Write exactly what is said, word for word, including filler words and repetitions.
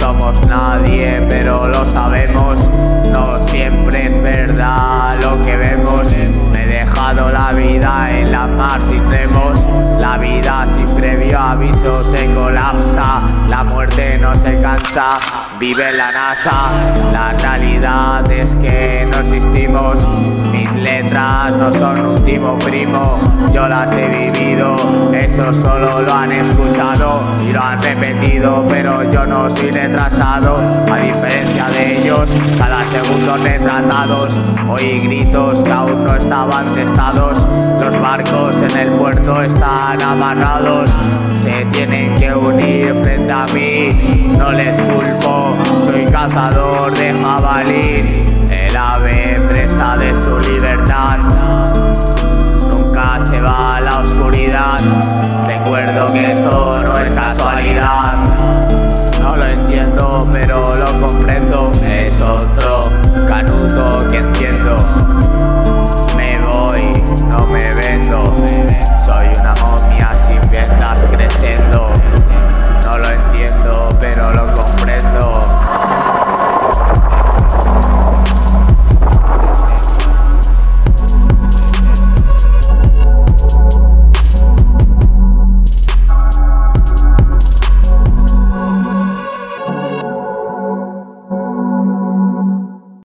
somos nadie, pero lo sabemos. No siempre es verdad lo que vemos. Me he dejado la vida en la mar sin remos. La vida sin previo aviso se colapsa. La muerte no se cansa, vive en la NASA. La realidad es que no existimos. Mis letras no son un timo primo. Yo las he vivido, eso solo lo han escuchado y lo han repetido, pero yo no soy retrasado. A diferencia de ellos, cada segundo retratados. Oí gritos que aún no estaban testados. Los barcos en el puerto están amarrados. Se tienen que unir frente a mí, no les culpo. Soy cazador de jabalís, el ave presa de su libertad. Nunca se va a la oscuridad. Recuerdo que esto no es casualidad. No lo entiendo, pero lo comprendo. Es otro canuto que enciendo. Me voy, no me vendo.